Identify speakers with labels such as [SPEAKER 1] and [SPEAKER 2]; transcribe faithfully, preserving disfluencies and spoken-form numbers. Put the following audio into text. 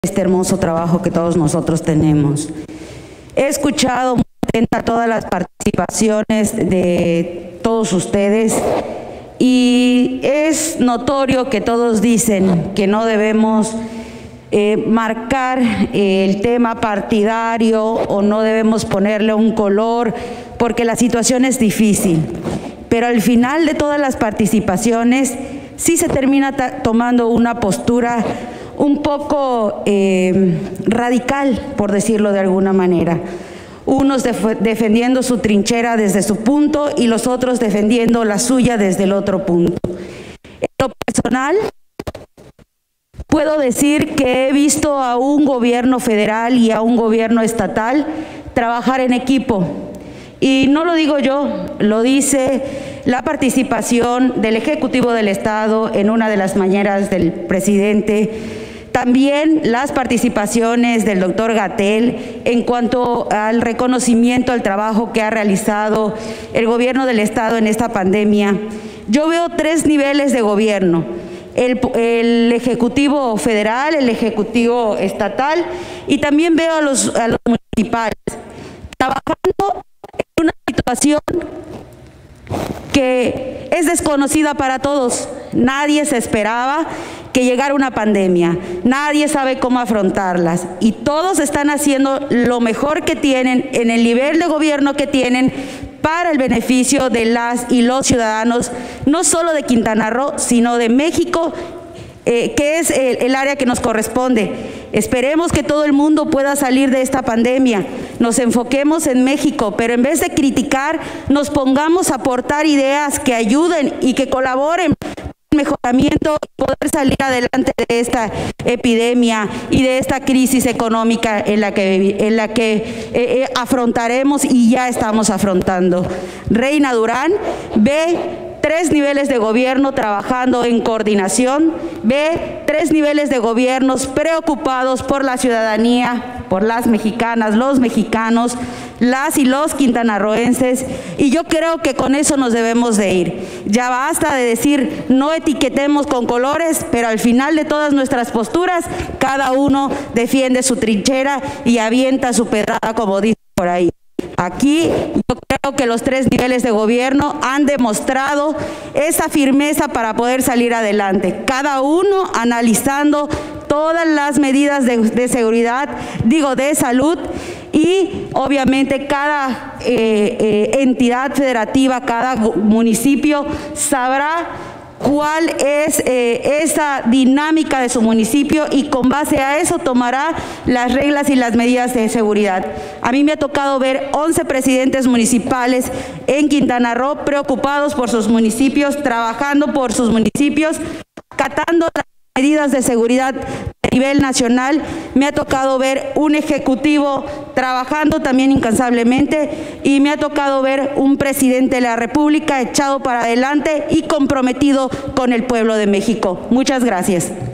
[SPEAKER 1] este hermoso trabajo que todos nosotros tenemos. He escuchado muy atenta todas las participaciones de todos ustedes y es notorio que todos dicen que no debemos eh, marcar eh, el tema partidario o no debemos ponerle un color porque la situación es difícil. Pero al final de todas las participaciones sí se termina tomando una postura un poco eh, radical, por decirlo de alguna manera. Unos def defendiendo su trinchera desde su punto y los otros defendiendo la suya desde el otro punto. En lo personal, puedo decir que he visto a un gobierno federal y a un gobierno estatal trabajar en equipo. Y no lo digo yo, lo dice la participación del Ejecutivo del Estado en una de las mañaneras del presidente, también las participaciones del doctor Gatell en cuanto al reconocimiento al trabajo que ha realizado el gobierno del Estado en esta pandemia. Yo veo tres niveles de gobierno, el, el Ejecutivo Federal, el Ejecutivo Estatal y también veo a los, a los municipales trabajando en una situación que es desconocida para todos. Nadie se esperaba que llegara una pandemia, nadie sabe cómo afrontarlas y todos están haciendo lo mejor que tienen en el nivel de gobierno que tienen para el beneficio de las y los ciudadanos, no solo de Quintana Roo, sino de México, eh, que es el, el área que nos corresponde. Esperemos que todo el mundo pueda salir de esta pandemia, nos enfoquemos en México, pero en vez de criticar, nos pongamos a aportar ideas que ayuden y que colaboren mejoramiento y poder salir adelante de esta epidemia y de esta crisis económica en la que, en la que eh, eh, afrontaremos y ya estamos afrontando. Reina Durán ve tres niveles de gobierno trabajando en coordinación, ve tres niveles de gobiernos preocupados por la ciudadanía, por las mexicanas, los mexicanos, las y los quintanarroenses, y yo creo que con eso nos debemos de ir. Ya basta de decir no etiquetemos con colores, pero al final de todas nuestras posturas, cada uno defiende su trinchera y avienta su pedrada, como dice por ahí. Aquí yo creo que los tres niveles de gobierno han demostrado esa firmeza para poder salir adelante, cada uno analizando todas las medidas de, de seguridad, digo de salud, y obviamente cada eh, eh, entidad federativa, cada municipio sabrá cuál es eh, esa dinámica de su municipio y con base a eso tomará las reglas y las medidas de seguridad. A mí me ha tocado ver once presidentes municipales en Quintana Roo preocupados por sus municipios, trabajando por sus municipios, acatando las medidas de seguridad a nivel nacional. Me ha tocado ver un ejecutivo trabajando también incansablemente y me ha tocado ver un presidente de la República echado para adelante y comprometido con el pueblo de México. Muchas gracias.